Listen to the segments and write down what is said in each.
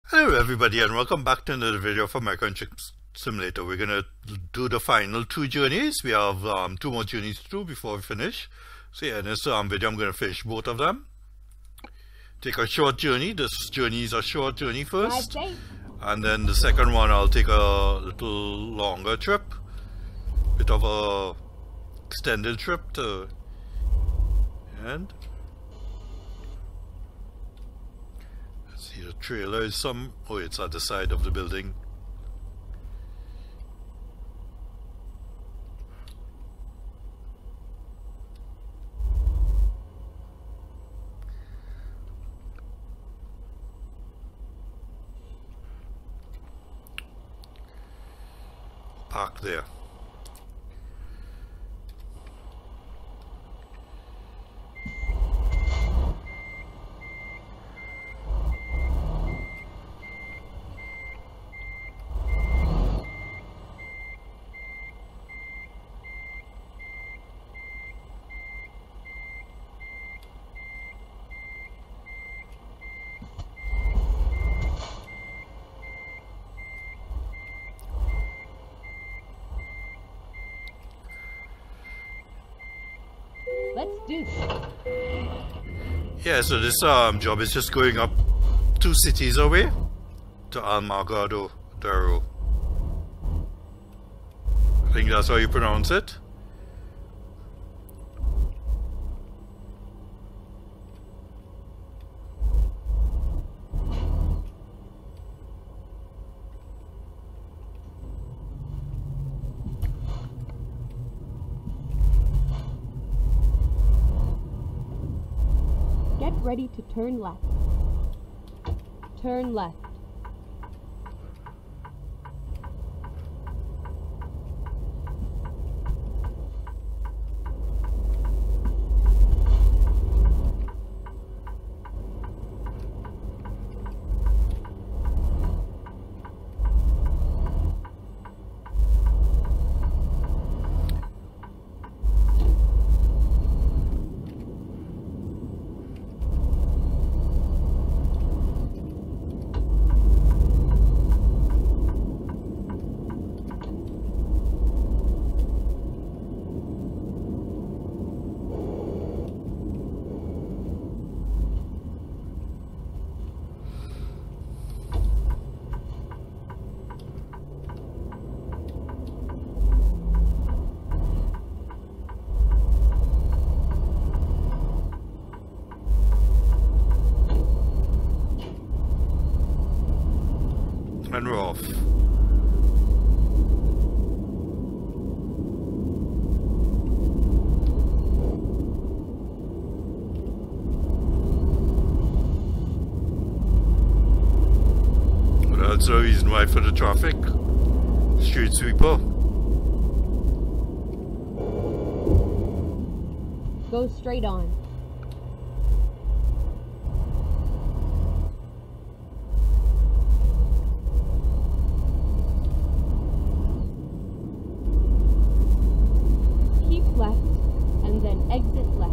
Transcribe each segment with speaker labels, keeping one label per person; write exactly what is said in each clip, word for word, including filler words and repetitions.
Speaker 1: Hello everybody and welcome back to another video for American Truck Simulator. We're going to do the final two journeys. We have um, two more journeys to do before we finish. So yeah, in this um, video I'm going to finish both of them. Take a short journey. This journey is a short journey first. And then the second one I'll take a little longer trip. Bit of a extended trip to end. The trailer is some... oh, it's at the side of the building. Park there.
Speaker 2: Let's do this.
Speaker 1: Yeah, so this um, job is just going up two cities away to Alamogordo. I think that's how you pronounce it.
Speaker 2: Get ready to turn left. Turn left.
Speaker 1: And we're off. Well, that's the reason why for the traffic. Street sweeper.
Speaker 2: Go straight on. Left, and then exit left.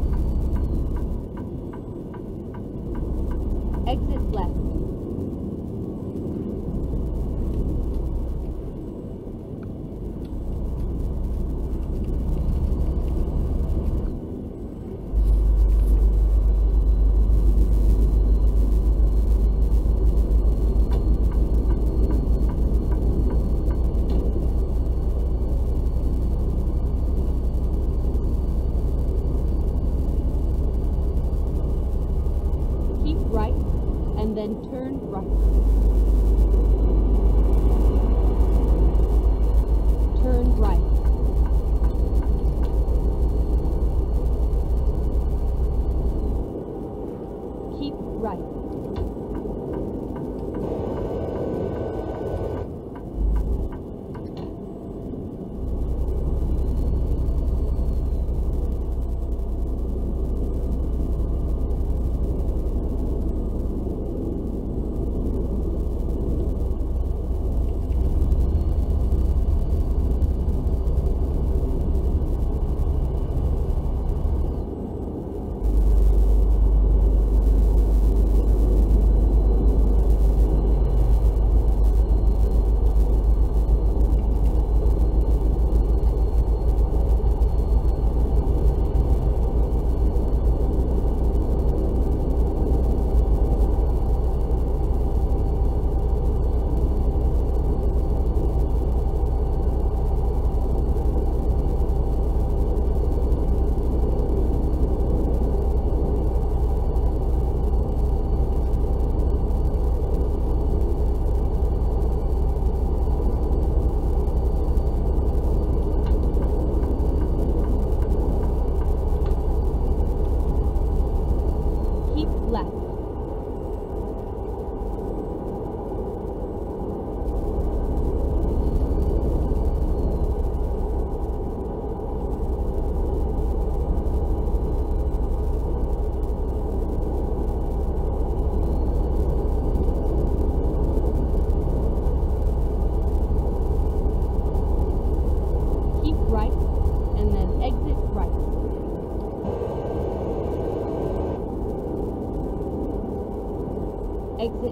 Speaker 2: Exit left. Right, and then turn right. Turn right. Keep right.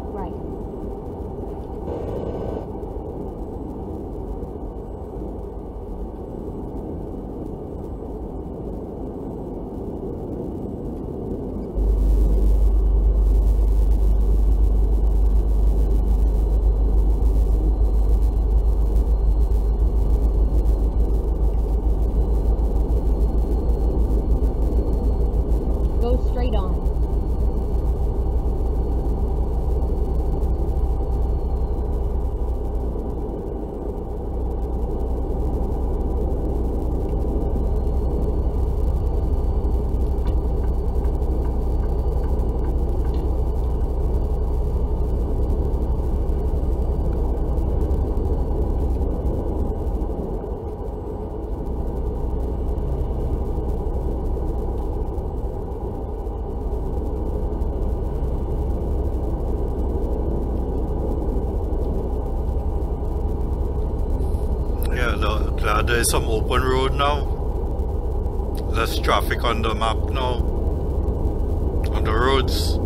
Speaker 2: right. Go straight on.
Speaker 1: Yeah, the, glad there is some open road now. Less traffic on the map now. On the roads.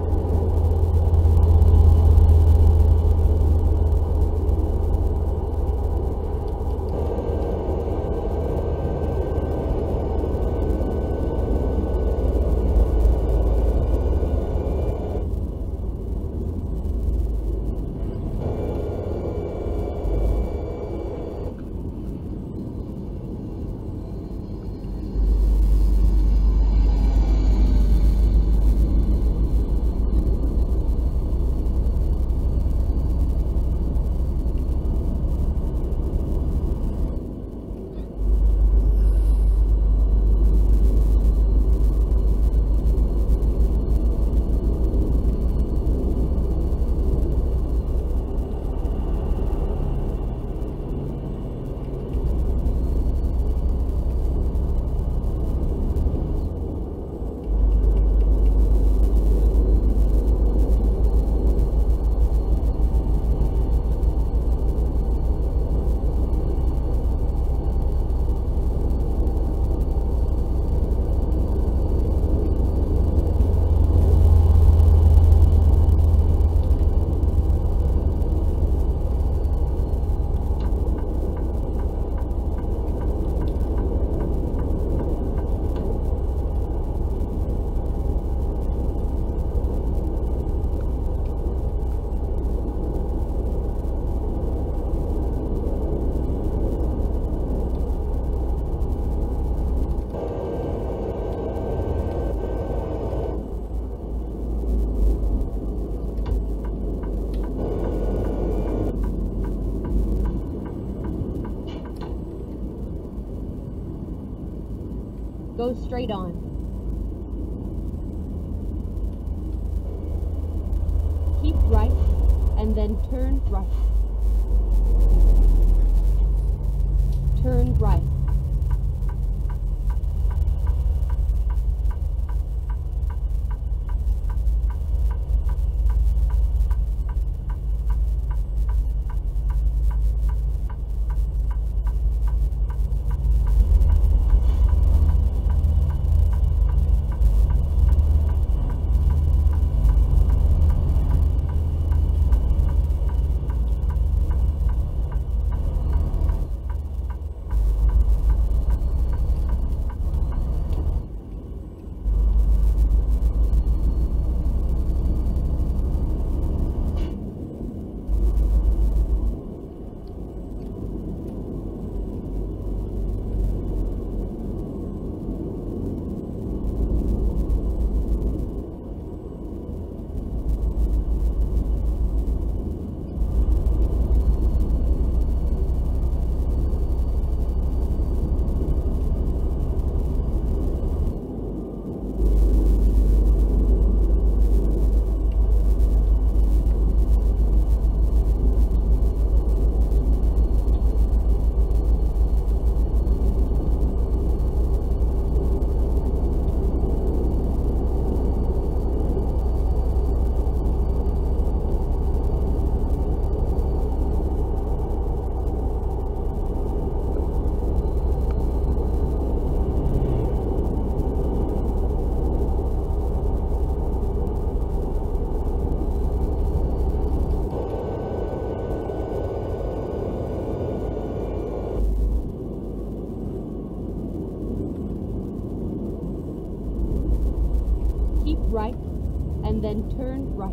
Speaker 2: Go straight on. Keep right, and then turn right. Turn right. and then turn right.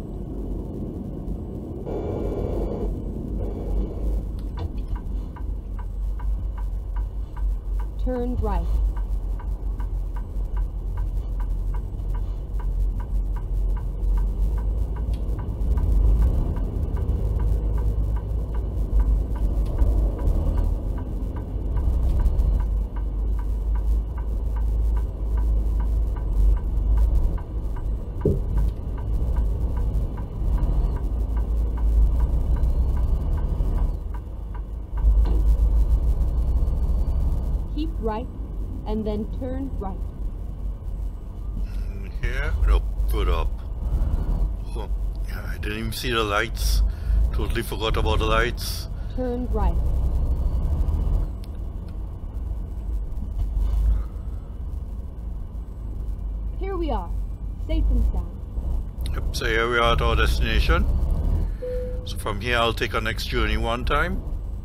Speaker 2: Turn right. Keep right, and then turn right.
Speaker 1: Here? No, put up. Oh, yeah, I didn't even see the lights. Totally forgot about the lights.
Speaker 2: Turn right. Here we are, safe and sound.
Speaker 1: Yep, so here we are at our destination. So from here I'll take our next journey one time.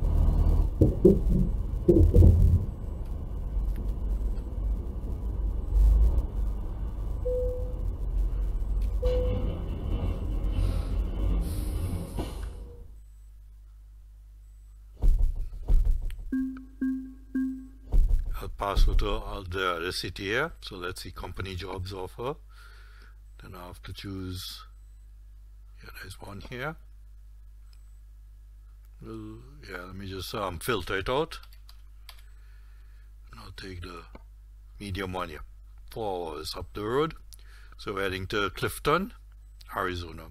Speaker 1: I'll pass through to uh, the other city here. So let's see company jobs offer. Then I have to choose. Yeah, there's one here. Well, yeah, let me just um, filter it out. And I'll take the medium one here. Four hours up the road. So we're heading to Clifton, Arizona.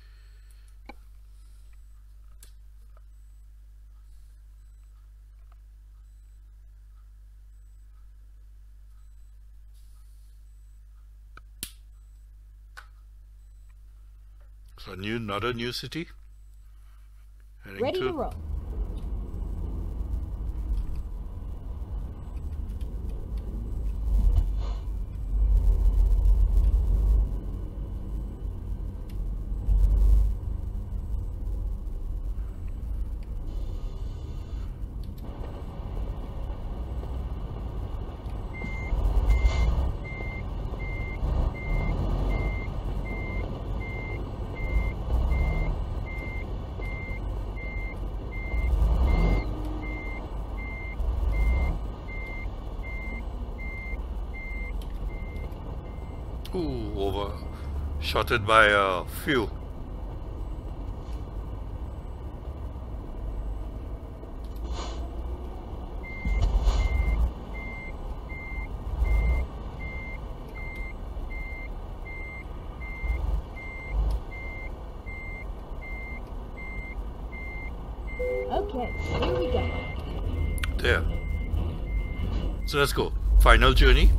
Speaker 1: So new, another new city. Heading
Speaker 2: Ready to
Speaker 1: to
Speaker 2: roll.
Speaker 1: Ooh, overshotted by a few.
Speaker 2: Okay, here we go.
Speaker 1: There. So let's go. Final journey.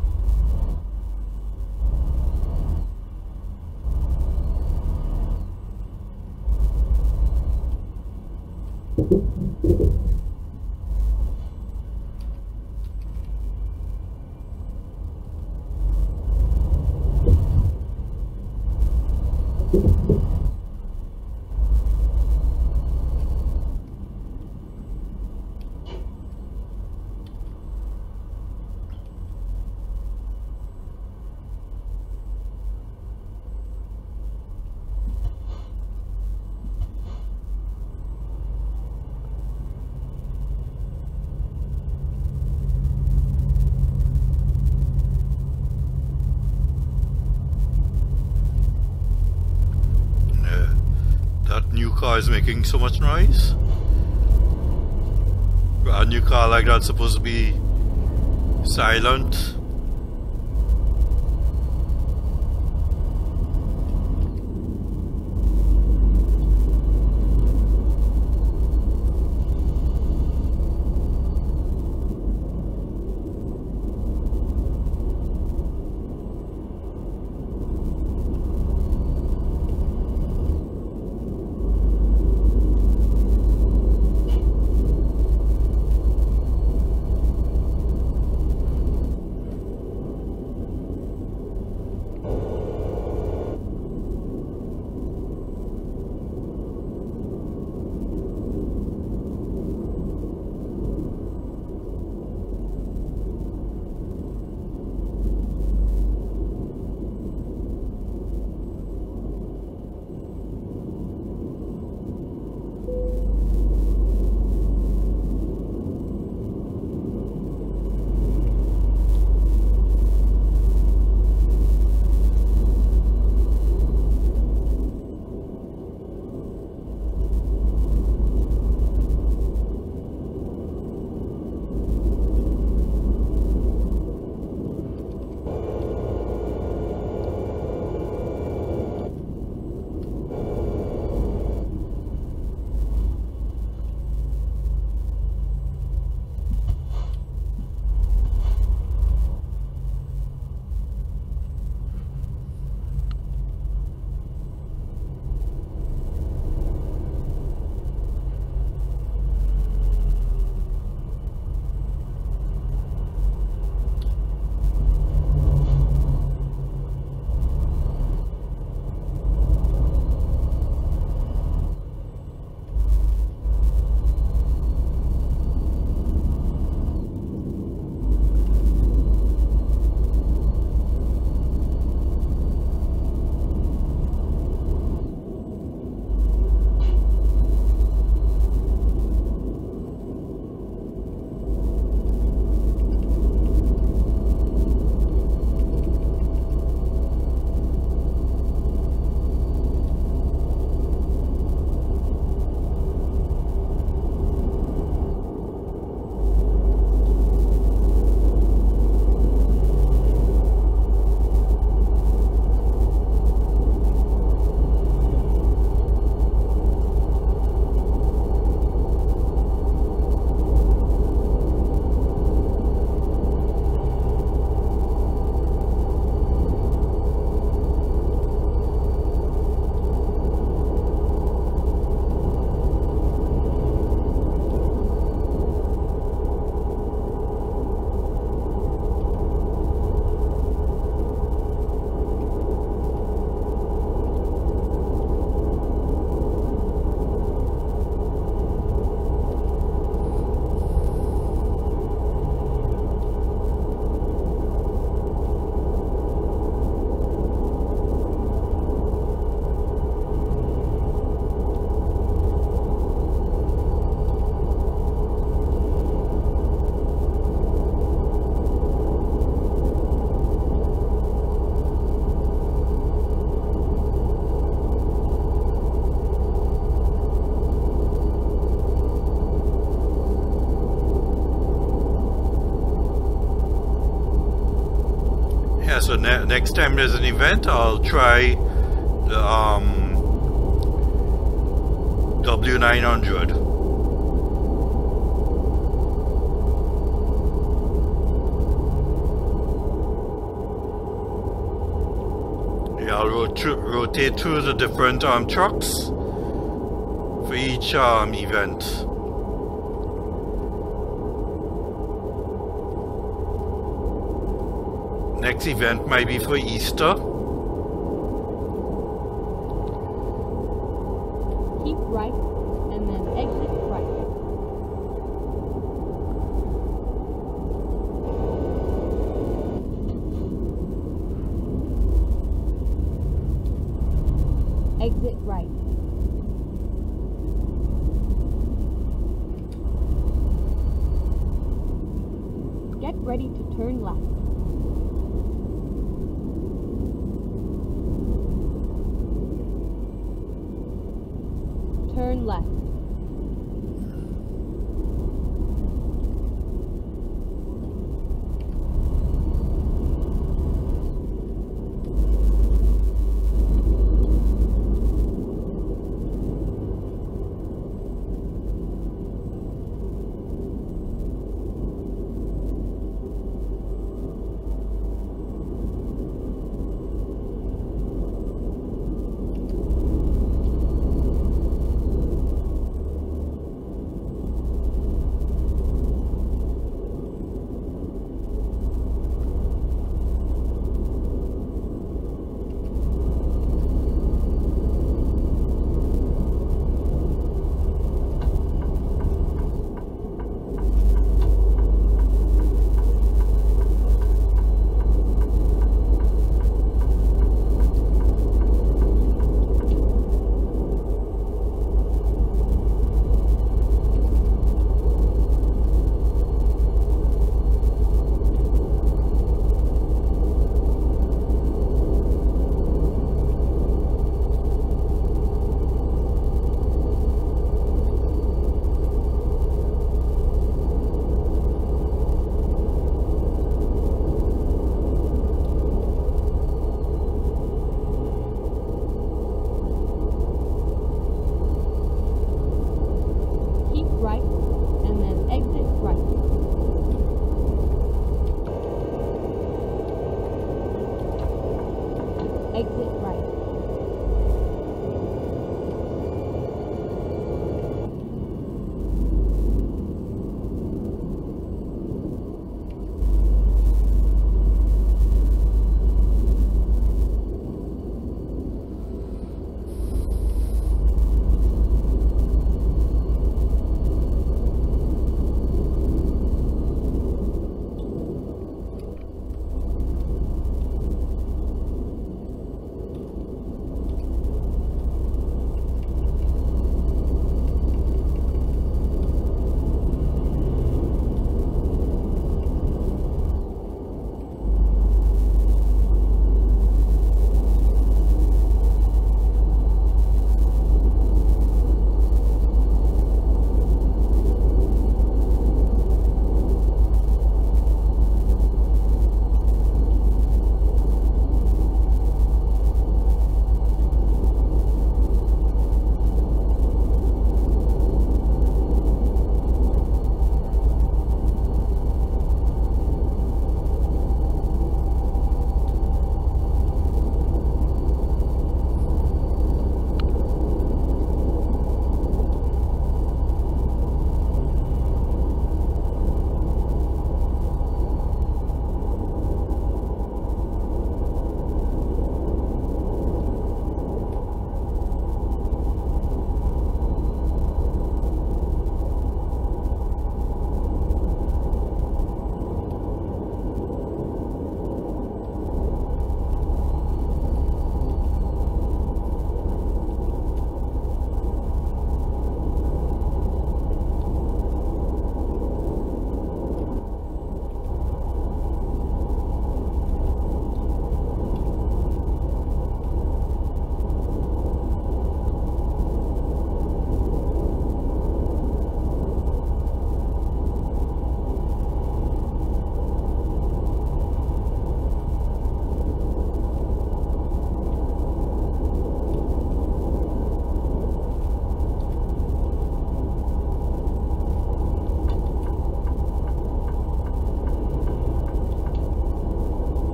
Speaker 1: New car is making so much noise. A new car like that's supposed to be silent. So ne next time there's an event, I'll try the um, W nine hundred. Yeah, I'll rot rotate through the different um, trucks for each um, event. Next event might be for Easter.
Speaker 2: Keep right and then exit right. Exit right. Get ready to turn left. Turn left.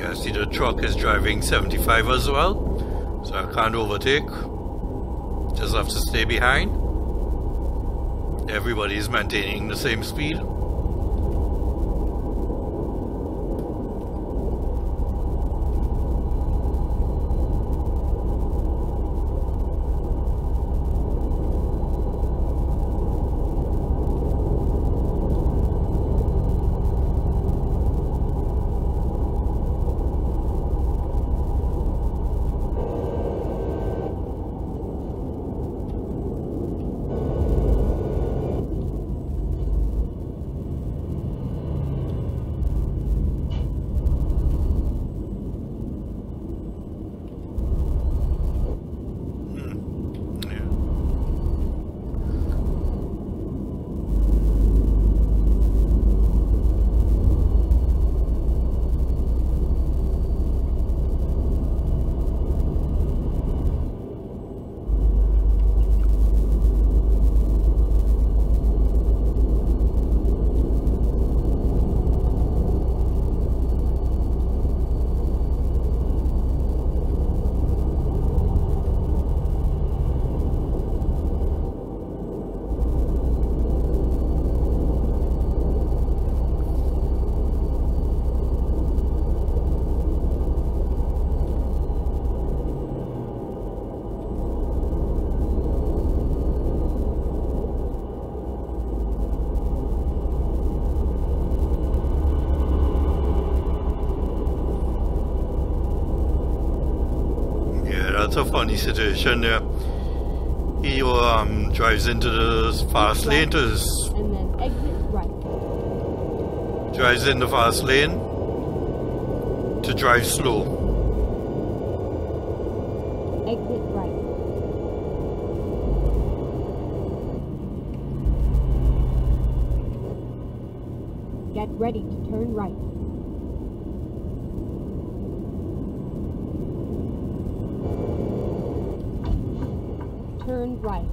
Speaker 1: Yeah, see the truck is driving seventy-five as well, so I can't overtake. Just have to stay behind. Everybody is maintaining the same speed. That's a funny situation there. He um, drives into the fast lane to
Speaker 2: and then exit right.
Speaker 1: drives in the fast lane to drive slow.
Speaker 2: Exit right. Get ready to turn right. Turn right.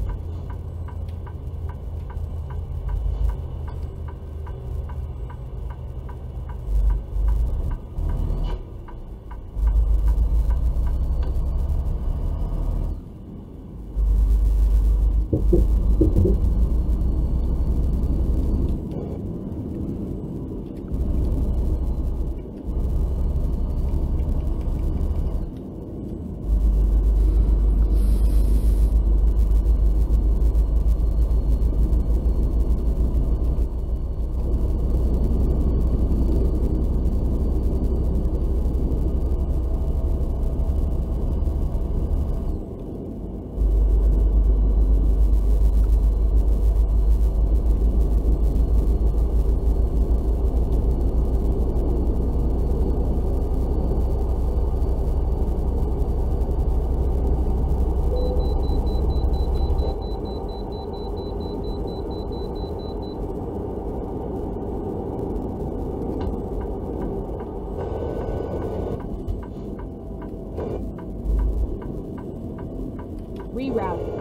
Speaker 2: Reroute.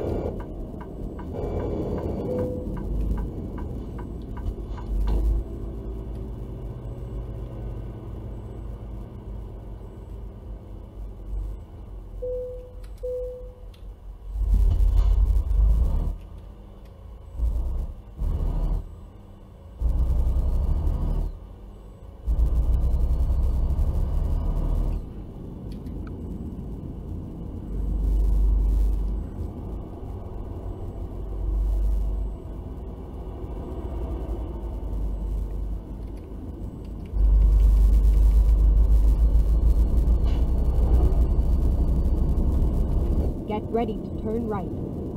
Speaker 2: Get ready to turn right.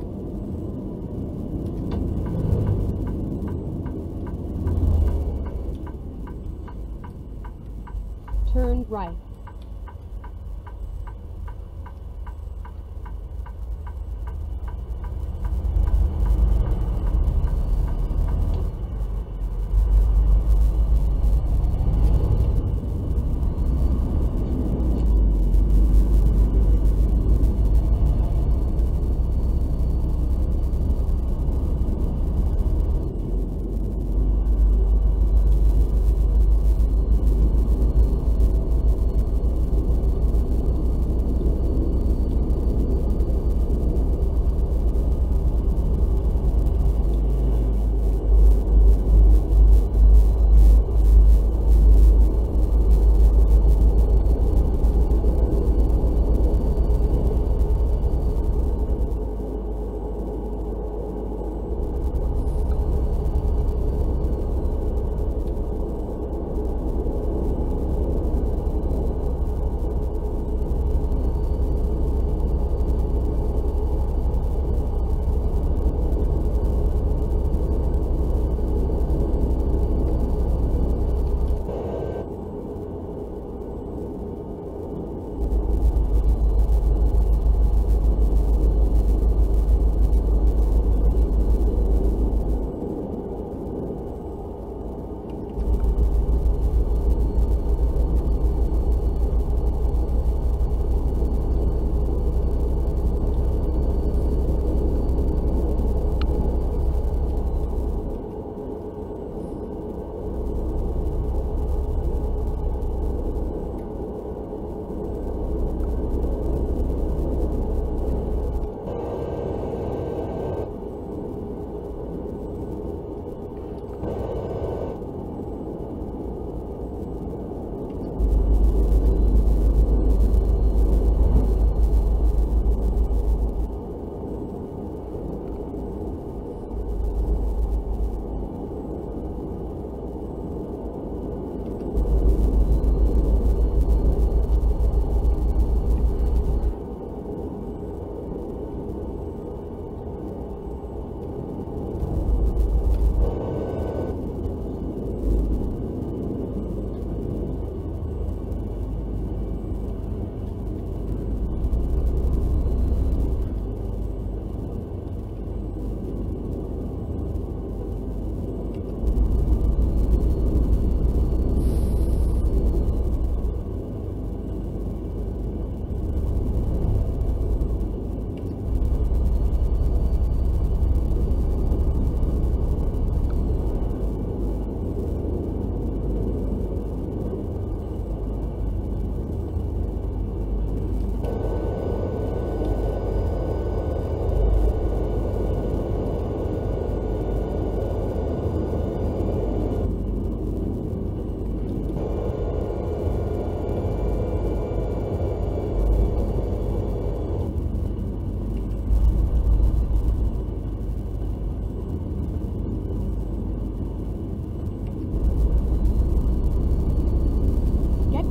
Speaker 2: Turn right.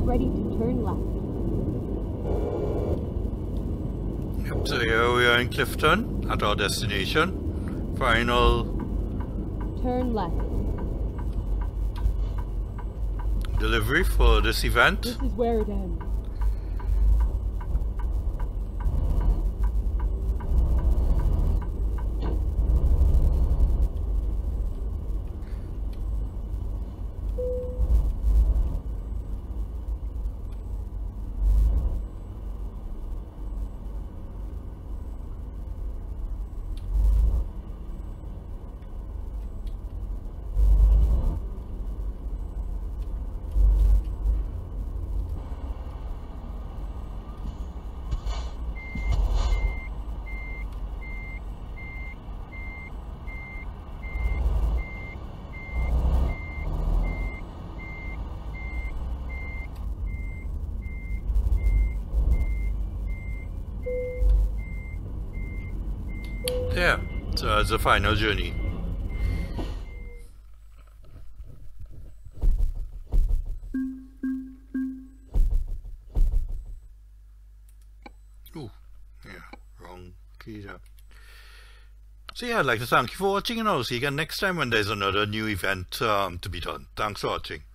Speaker 2: ready to turn left.
Speaker 1: Yep, so here we are in Clifton at our destination. Final
Speaker 2: Turn left.
Speaker 1: delivery for this event.
Speaker 2: This is where it ends.
Speaker 1: Yeah, so that's the final journey. Ooh, yeah, wrong key there. So yeah, I'd like to thank you for watching, and I'll see you again next time when there's another new event um, to be done. Thanks for watching.